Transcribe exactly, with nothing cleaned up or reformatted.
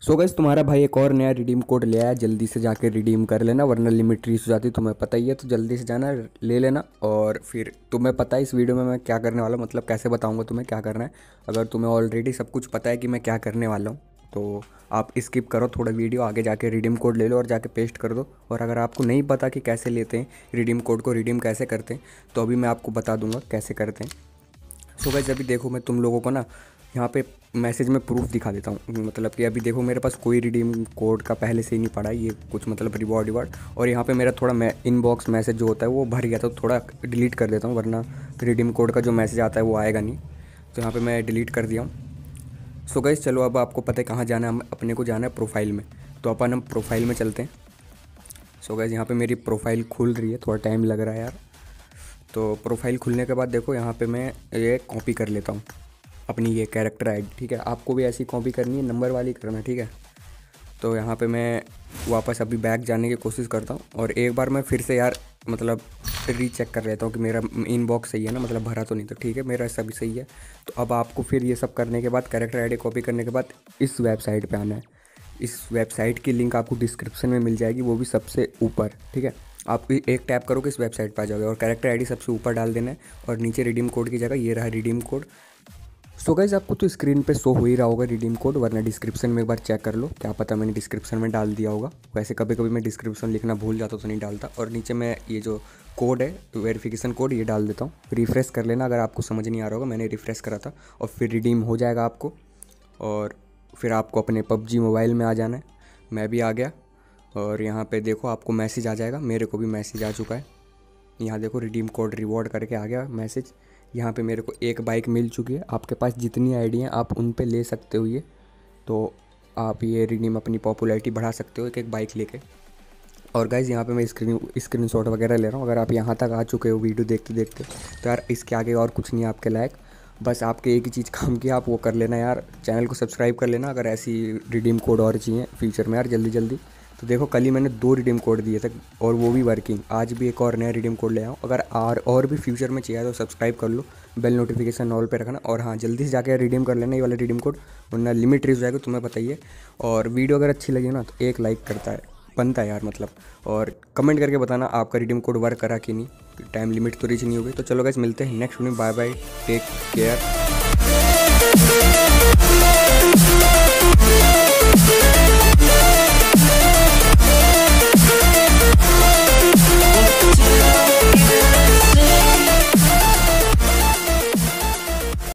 सो so guys, तुम्हारा भाई एक और नया रिडीम कोड ले आया। जल्दी से जाके रिडीम कर लेना वरना लिमिट रीच हो जाती, तुम्हें पता ही है। तो जल्दी से जाना ले लेना। और फिर तुम्हें पता है इस वीडियो में मैं क्या करने वाला हूँ, मतलब कैसे बताऊँगा तुम्हें क्या करना है। अगर तुम्हें ऑलरेडी सब कुछ पता है कि मैं क्या करने वाला हूँ तो आप स्किप करो थोड़ा वीडियो, आगे जाके रिडीम कोड ले लो और जाके पेस्ट कर दो। और अगर आपको नहीं पता कि कैसे लेते हैं रिडीम कोड को, रिडीम कैसे करते हैं, तो अभी मैं आपको बता दूंगा कैसे करते हैं। सो गाइस, अभी देखो मैं तुम लोगों को ना यहाँ पे मैसेज में प्रूफ दिखा देता हूँ। मतलब कि अभी देखो मेरे पास कोई रिडीम कोड का पहले से ही नहीं पड़ा, ये कुछ मतलब रिवॉर्ड रिवॉर्ड। और यहाँ पे मेरा थोड़ा मैं इनबॉक्स मैसेज जो होता है वो भर गया था, तो थोड़ा डिलीट कर देता हूँ वरना रिडीम कोड का जो मैसेज आता है वो आएगा नहीं। तो यहाँ पर मैं डिलीट कर दिया हूँ। सो गाइस चलो, अब आपको पता है कहाँ जाना है, हम अपने को जाना है प्रोफाइल में। तो अपन हम प्रोफाइल में चलते हैं। सो गाइस, यहाँ पे मेरी प्रोफाइल खुल रही है, थोड़ा टाइम लग रहा है यार। तो प्रोफाइल खुलने के बाद देखो यहाँ पे मैं ये कॉपी कर लेता हूँ अपनी ये कैरेक्टर आईडी, ठीक है। आपको भी ऐसी कॉपी करनी है, नंबर वाली करना, ठीक है। तो यहाँ पे मैं वापस अभी बैक जाने की कोशिश करता हूँ और एक बार मैं फिर से यार मतलब रीचेक कर लेता हूँ कि मेरा इनबॉक्स सही है ना, मतलब भरा तो नहीं। तो ठीक है, मेरा सभी सही है। तो अब आपको फिर ये सब करने के बाद, कैरेक्टर आईडी कॉपी करने के बाद इस वेबसाइट पे आना है। इस वेबसाइट की लिंक आपको डिस्क्रिप्शन में मिल जाएगी, वो भी सबसे ऊपर, ठीक है। आप एक टैप करोगे इस वेबसाइट पर आ जाओगे और कैरेक्टर आईडी सबसे ऊपर डाल देना है और नीचे रिडीम कोड की जगह ये रहा रिडीम कोड। सो गाइस, आपको तो स्क्रीन पे शो हो ही रहा होगा रिडीम कोड, वरना डिस्क्रिप्शन में एक बार चेक कर लो, क्या पता मैंने डिस्क्रिप्शन में डाल दिया होगा। वैसे कभी कभी मैं डिस्क्रिप्शन लिखना भूल जाता तो नहीं डालता। और नीचे मैं ये जो कोड है वेरिफिकेशन कोड ये डाल देता हूँ, रिफ्रेश कर लेना अगर आपको समझ नहीं आ रहा होगा। मैंने रिफ्रेश करा था और फिर रिडीम हो जाएगा आपको। और फिर आपको अपने पबजी मोबाइल में आ जाना है। मैं भी आ गया और यहाँ पे देखो आपको मैसेज आ जाएगा, मेरे को भी मैसेज आ चुका है। यहाँ देखो रिडीम कोड रिवॉर्ड करके आ गया मैसेज। यहाँ पे मेरे को एक बाइक मिल चुकी है। आपके पास जितनी आईडी हैं आप उन पे ले सकते हो ये। तो आप ये रिडीम अपनी पॉपुलैरिटी बढ़ा सकते हो एक एक बाइक लेके। और गाइज़ यहाँ पे मैं स्क्रीन स्क्रीन शॉट वगैरह ले रहा हूँ। अगर आप यहाँ तक आ चुके हो वीडियो देखते देखते तो यार इसके आगे और कुछ नहीं है आपके लायक। बस आपके एक ही चीज़ काम की, आप वो कर लेना यार, चैनल को सब्सक्राइब कर लेना अगर ऐसी रिडीम कोड और चाहिए फ्यूचर में यार जल्दी जल्दी। तो देखो कल ही मैंने दो रिडीम कोड दिए थे और वो भी वर्किंग। आज भी एक और नया रिडीम कोड ले आऊँ। अगर आर और भी फ्यूचर में चाहिए तो सब्सक्राइब कर लो, बेल नोटिफिकेशन ऑल पे रखना। और हाँ, जल्दी से जाकर रिडीम कर लेना ये वाला रिडीम कोड, वरना लिमिट रीच हो जाएगा, तुम्हें बताइए। और वीडियो अगर अच्छी लगी ना तो एक लाइक करता है बनता है यार मतलब। और कमेंट करके बताना आपका रिडीम कोड वर्क करा कि नहीं, टाइम लिमिट तो रीच नहीं हो गई। तो चलो गाइस, मिलते हैं नेक्स्ट वीडियो में। Bye bye, take care.